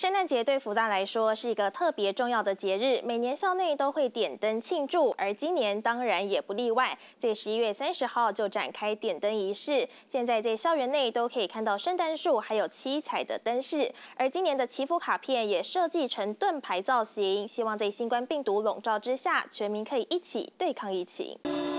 圣诞节对福大来说是一个特别重要的节日，每年校内都会点灯庆祝，而今年当然也不例外，在11月30号就展开点灯仪式。现在在校园内都可以看到圣诞树，还有七彩的灯饰。而今年的祈福卡片也设计成盾牌造型，希望在新冠病毒笼罩之下，全民可以一起对抗疫情。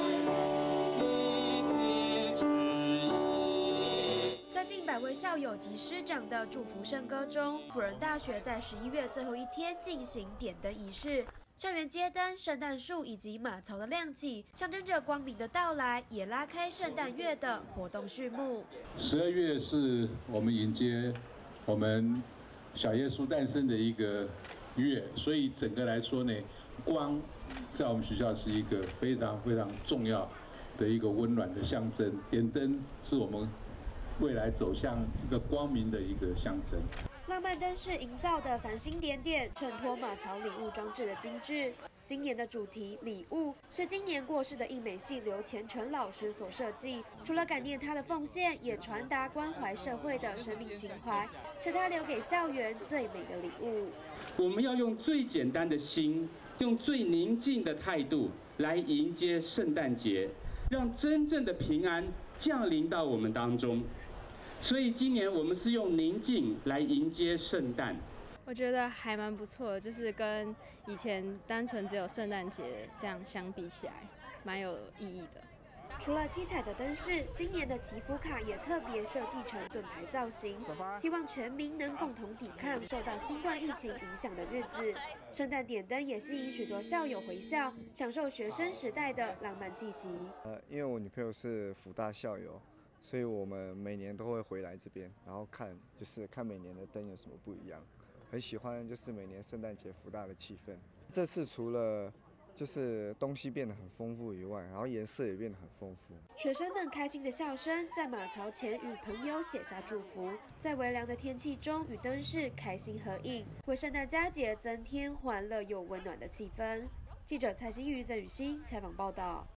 在近100位校友及师长的祝福圣歌中，辅仁大学在11月最后一天进行点灯仪式。校园街灯、圣诞树以及马槽的亮起，象征着光明的到来，也拉开圣诞月的活动序幕。 12月是我们迎接我们小耶稣诞生的一个月，所以整个来说呢，光在我们学校是一个非常非常重要的一个温暖的象征。点灯是我们未来走向一个光明的一个象征。 浪漫灯饰营造的繁星点点，衬托马槽礼物装置的精致。今年的主题礼物是今年过世的印美系刘虔诚老师所设计，除了感念他的奉献，也传达关怀社会的生命情怀，是他留给校园最美的礼物。 我们要用最简单的心，用最宁静的态度来迎接圣诞节，让真正的平安降临到我们当中。所以今年我们是用宁静来迎接圣诞。 我觉得还蛮不错的，就是跟以前单纯只有圣诞节这样相比起来，蛮有意义的。 除了七彩的灯饰，今年的祈福卡也特别设计成盾牌造型，希望全民能共同抵抗受到新冠疫情影响的日子。圣诞点灯也吸引许多校友回校，享受学生时代的浪漫气息。 因为我女朋友是辅大校友，所以我们每年都会回来这边，然后看每年的灯有什么不一样。很喜欢就是每年圣诞节福大的气氛。这次除了就是东西变得很丰富以外，然后颜色也变得很丰富。 学生们开心的笑声在马槽前与朋友写下祝福，在微凉的天气中与灯饰开心合影，为圣诞佳节增添欢乐又温暖的气氛。记者蔡欣瑜、曾雨欣采访报道。